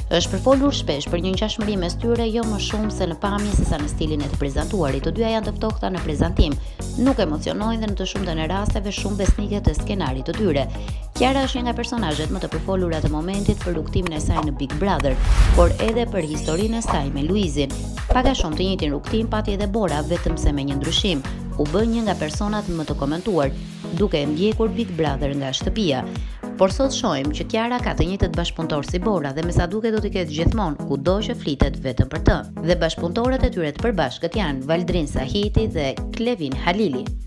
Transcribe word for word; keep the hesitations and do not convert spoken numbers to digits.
Është përfolur shpesh për një ngjashmëri mes tyre jo më shumë se në pamje sesa në stilin e të prezantuarit. Të dyja janë të ftohta në prezantim, nuk emocionojnë dhe në të shumtën e rasteve shumë besnike të skenarit të tyre. Kiara është një nga personazhet më të përfolura të momentit për rrugtimin e saj në Big Brother, por edhe për historinë e saj me Luizin. Pak a shumë të njëjtin rrugtim pati edhe Bora, vetëm se me një ndryshim. U bë një nga personat më të komentuar, duke e ndjekur Big Brother nga shtëpia. Por sot shohim që Kiara ka të njëjtët bashkëpunëtor si Bora dhe me sa duket do t'i ketë gjithmonë, kudo që flitet vetëm për të. Dhe bashkëpunëtorët e tyre të përbashkët janë Valdrin Sahiti dhe Klevin Halili.